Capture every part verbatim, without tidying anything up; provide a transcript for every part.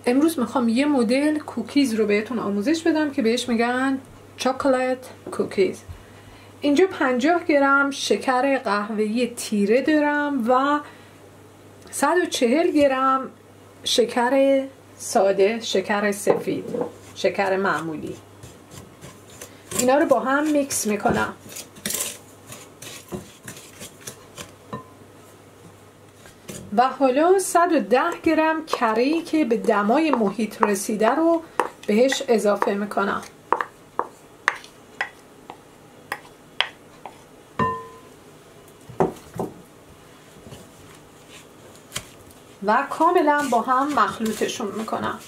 امروز میخوام یه مدل کوکیز رو بهتون آموزش بدم که بهش میگن چاکلت کوکیز. اینجا پنجاه گرم شکر قهوه‌ای تیره دارم و صد و چهل گرم شکر ساده، شکر سفید، شکر معمولی. اینا رو با هم میکس میکنم. و حالا صد و ده گرم کره‌ای که به دمای محیط رسیده رو بهش اضافه میکنم. و کاملا با هم مخلوطشون میکنم.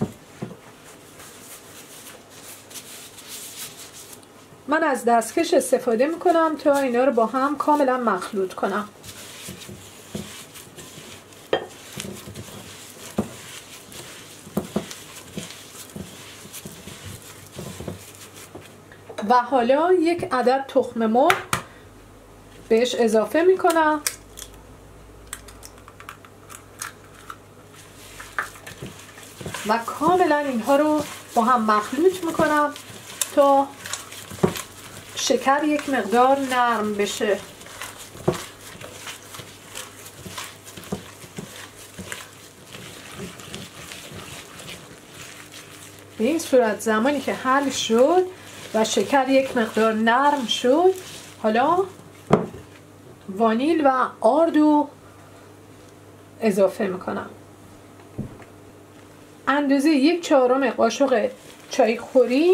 من از دستکش استفاده میکنم تا اینا رو با هم کاملا مخلوط کنم. و حالا یک عدد تخم مرغ بهش اضافه میکنم. و کاملا اینها رو با هم مخلوط میکنم تا شکر یک مقدار نرم بشه. به این صورت زمانی که حل شد و شکر یک مقدار نرم شد، حالا وانیل و آردو اضافه میکنم. اندازه یک چهارم قاشق چایخوری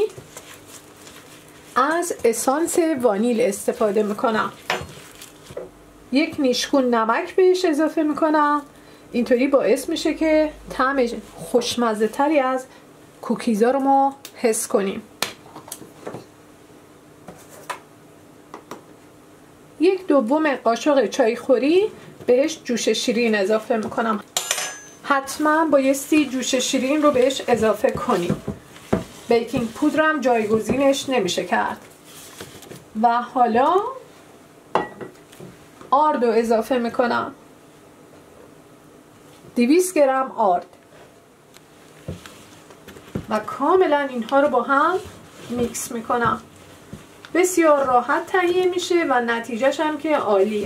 از اسانس وانیل استفاده میکنم. یک نیشگون نمک بهش اضافه میکنم. اینطوری باعث میشه که طعم خوشمزه تری از کوکیزا رو ما حس کنیم. یک دوم قاشق چایخوری بهش جوش شیرین اضافه میکنم. حتما بایستی جوش شیرین رو بهش اضافه کنیم. بیکینگ پودرم جایگزینش نمیشه کرد. و حالا آرد رو اضافه میکنم. دویست گرم آرد. و کاملا اینها رو با هم میکس میکنم. بسیار راحت تهیه میشه و نتیجهش هم که عالیه.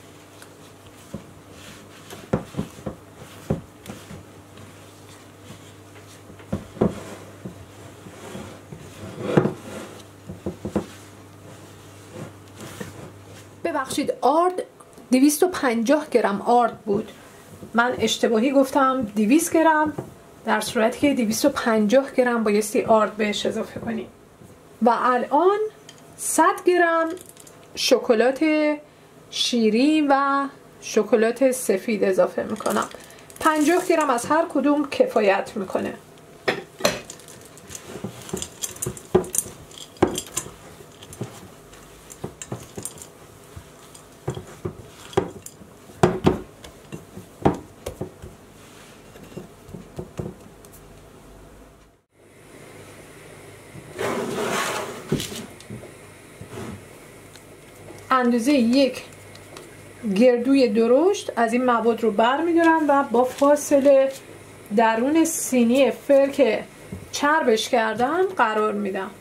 ببخشید، آرد دویست و پنجاه گرم آرد بود. من اشتباهی گفتم دویست گرم، در صورتی که دویست و پنجاه گرم بایستی آرد بهش اضافه کنیم. و الان صد گرم شکلات شیری و شکلات سفید اضافه میکنم. پنجاه گرم از هر کدوم کفایت میکنه. اندازه یک گردوی درشت از این مواد رو برمی‌دارم و با فاصله درون سینی فر که چربش کردم قرار میدم.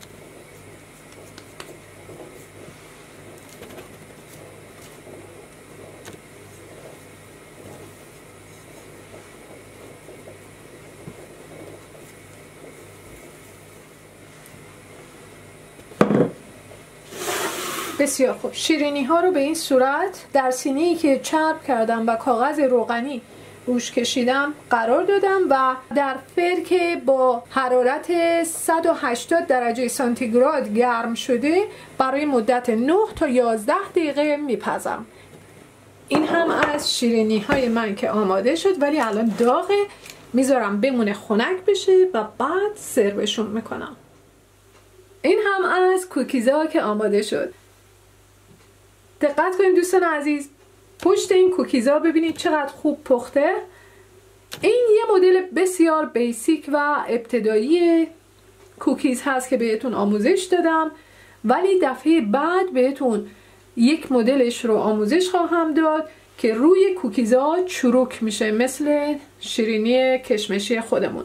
بسیار خوب. شیرینی ها رو به این صورت در سینه‌ای که چرب کردم و کاغذ روغنی روش کشیدم قرار دادم و در فر که با حرارت صد و هشتاد درجه سانتیگراد گرم شده برای مدت نه تا یازده دقیقه میپزم. این هم از شیرینی های من که آماده شد، ولی الان داغه. میذارم بمونه خنک بشه و بعد سروشون میکنم. این هم از کوکیزا که آماده شد. دقت کنید دوستان عزیز، پشت این کوکیزا ببینید چقدر خوب پخته. این یه مدل بسیار بیسیک و ابتدایی کوکیز هست که بهتون آموزش دادم، ولی دفعه بعد بهتون یک مدلش رو آموزش خواهم داد که روی کوکیزا چروک میشه مثل شیرینی کشمشی خودمون.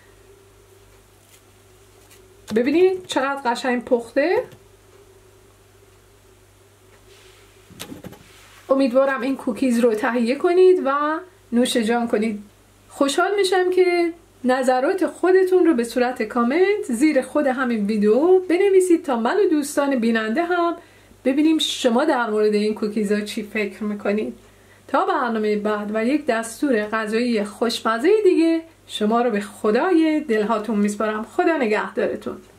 ببینید چقدر قشنگ پخته. امیدوارم این کوکیز رو تهیه کنید و نوش جان کنید. خوشحال میشم که نظرات خودتون رو به صورت کامنت زیر خود همین ویدیو بنویسید تا من و دوستان بیننده هم ببینیم شما در مورد این کوکیزا چی فکر میکنید. تا برنامه بعد و یک دستور غذایی خوشمزه دیگه شما رو به خدای دلهاتون میسپارم. خدا نگهدارتون.